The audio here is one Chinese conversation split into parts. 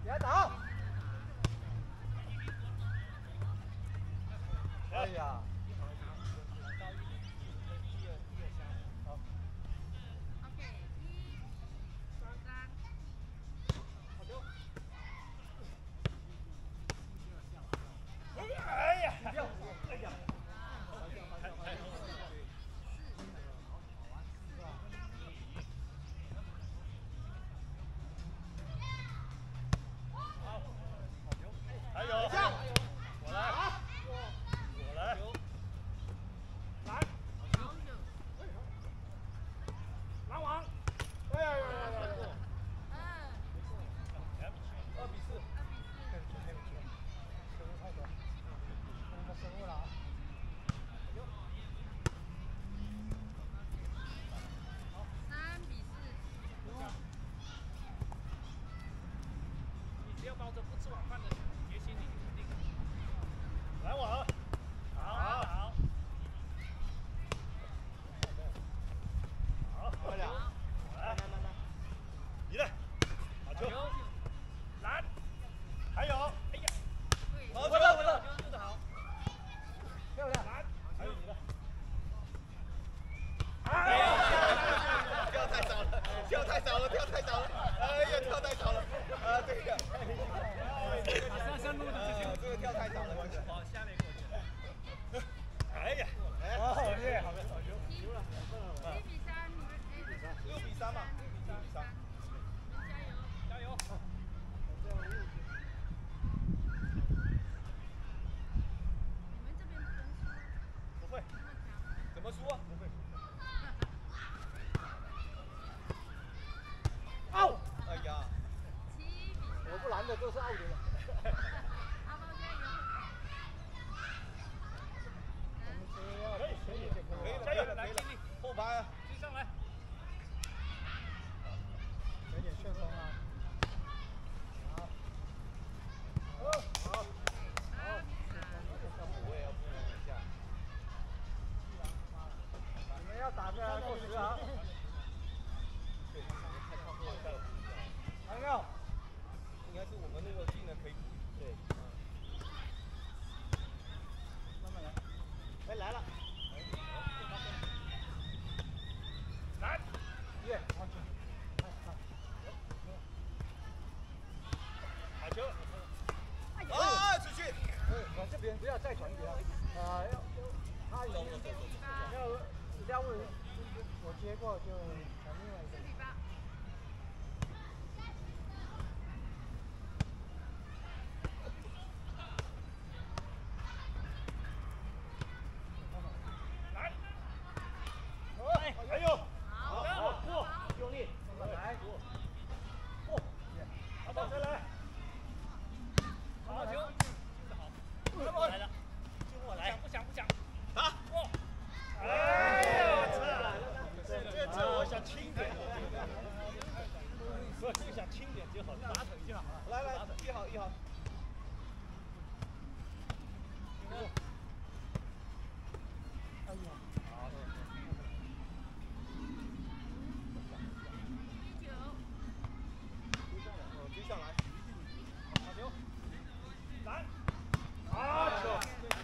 来打！哎呀！好。 OK，1、3。 好球！哎呀！哎呀！哎呀！还有，我来，我来，来，拦网，哎呀呀呀呀！2比4，失误了啊！好 ，3比4。 你只要抱着不吃晚饭的决心，你肯定。 拦网，好，好，好，快点，来，你来，好球，拦，还有，哎呀，好球， 就是好， 漂亮，拦，还有你的，哎呀，跳太早了，跳太早了，跳太早了，哎呀，跳太早了，啊，这个， 上路的这个跳太早了， 好，下面给我。 哎呀，好嘞，好的，好球 7比3，你们 6比3嘛，6比3。 加油！ 你们这边分数不会，怎么输啊？不会。out！哎呀 ，7比3。 我不拦的都是 out 的了。 阿猫加油！ 可以了，加油！来，尽力，后排啊， 追上来。 有点旋风啊。好。好。我也要补一下。你们要打个过时啊。对，太靠后了。看到没有？应该是我们那个技能可以补。对。慢慢来。哎，来了。来。耶，好球。好球。啊，出去。往这边不要再传给他。要他有要问我接过就传另外一个。 4比8。 来。哎，还有。好，过，用力，来，过，好的，再来。好球，好，来了，就我来， 不想。 打，过。哎呀，这我想轻点，不就想轻点就好，打腿就好了。来，一好。哎呀，好。追上来，好球，拦，好球，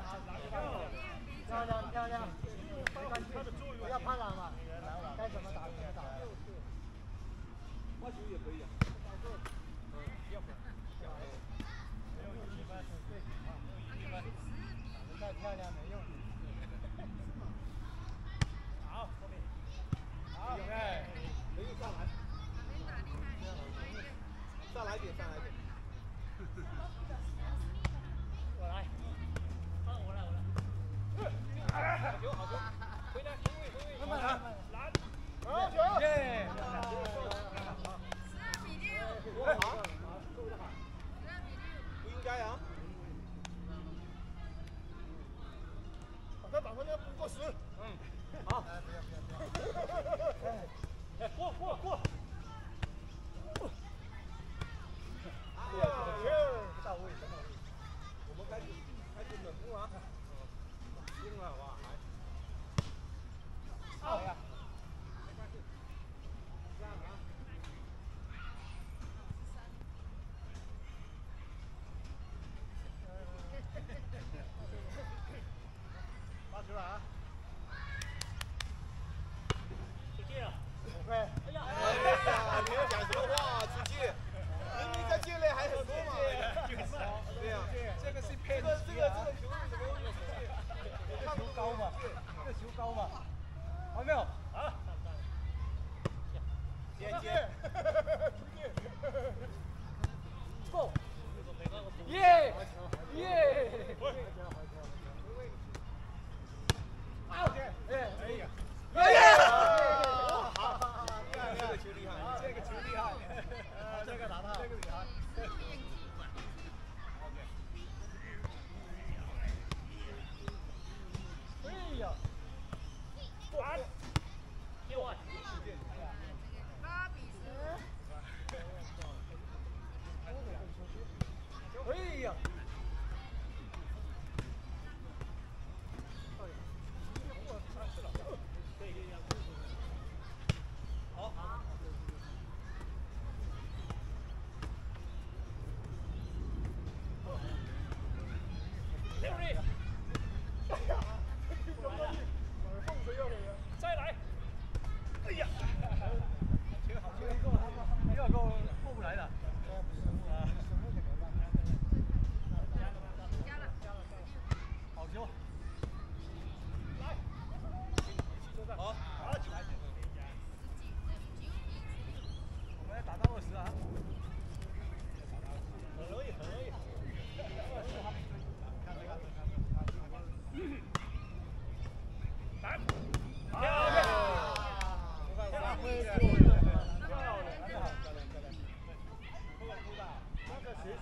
漂亮，不要怕拦嘛，该怎么打怎么打。发球也可以啊。要不然，没有1比8，再漂亮没用。好，后面，好，没有上来。上来点。我来。我来。好球，回来，慢慢来，拦，好球，耶 ，12比6。 不好，12 比6。 不应该啊。把他打回来不过时。好。过。到位。我们开始冷攻啊。攻了，好不好？好呀。没关系。这样啊。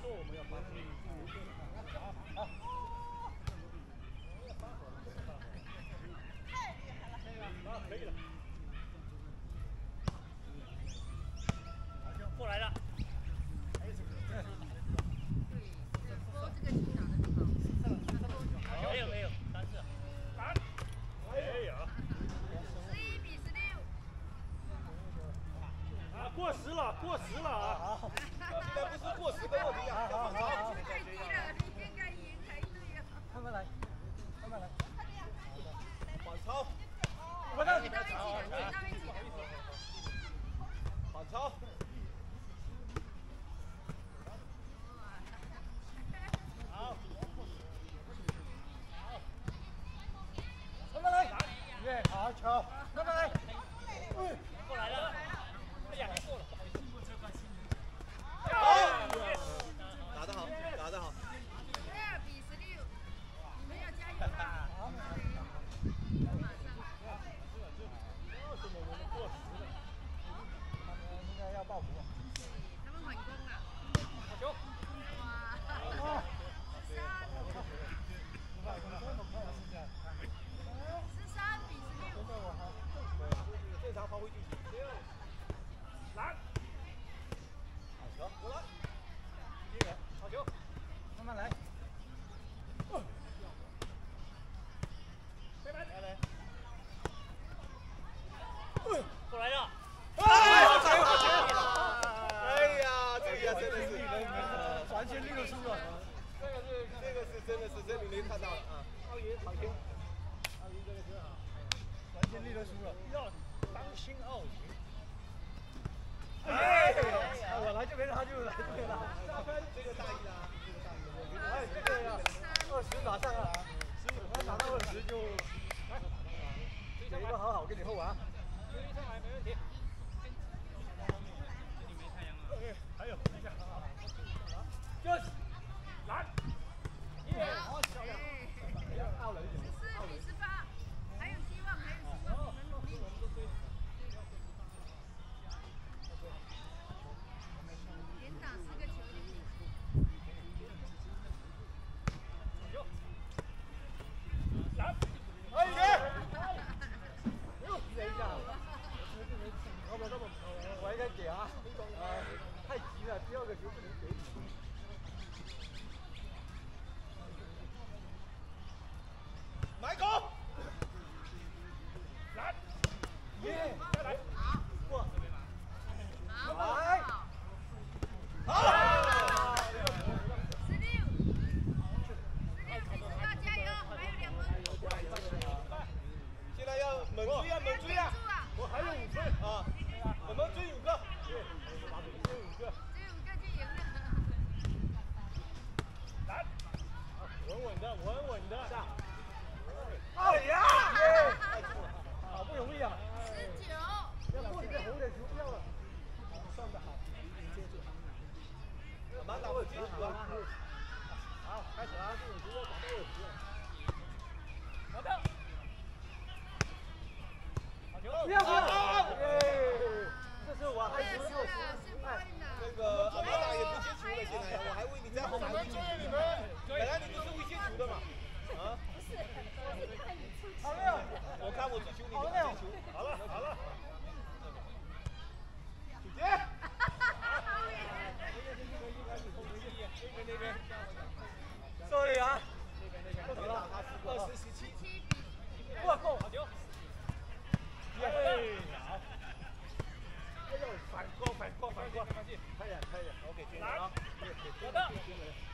说我们要发挥。好。可以了。 过来了。 说这个球打得很好。 没有，3次。 没有。 11比16。 啊，过时了啊！好，现在不是过时的问题啊！好。 太低了，你应该赢才对呀。 慢慢来。反超。 到一起了，到一起了。 反超。好。慢慢来。好球。慢慢来。 过来了。哎呀，过了。 好。打得好。 12比16，你们要加油啊！马上。 为什么我们过时了？他们应该要报复。 他们反攻了。 好球。 哇！13比16。 正常发挥就行。来。好球，过来。好球。慢慢来。 过来了。 哎呀，这个真的是传球率都输了。这个是真的是证明您看到了啊！奥运场边，奥运这个真好，传球率都输了，要当心奥运。哎，我来这边，他就来这边了。这个大意啦，哎，这个呀，20打上了，15他打到20就，给一个好好给你后啊。 追上来没问题。这里没太阳了。 还有，等一下，就是来， 好，14比18，还有希望，还有希望，你们努力。连打4个球。 来，哎等一下，我应该给啊，太急了，第2个球不能给。埋狗，来，再来，过，来，好 16比18，加油，还有2分。 现在要猛追啊！我还有5分啊，我们追5个，对，追5个， 只有5个就赢了。 来，稳的，上。哎呀！好不容易啊 19。 要过你的红的球不要了。上的好，接住。马打我接住啊！好，开始啊！这种球要打到20了。好的。好球！不要！这是我还球又输。那个马打也不接球了，现在我还为你在后面追你们。本来你们是会接球的嘛？啊？好累啊！我看我只球，你们接球。好了。姐姐。sorry 啊。20-17。过，好球。好。反过，可以，OK，军人啊，好的。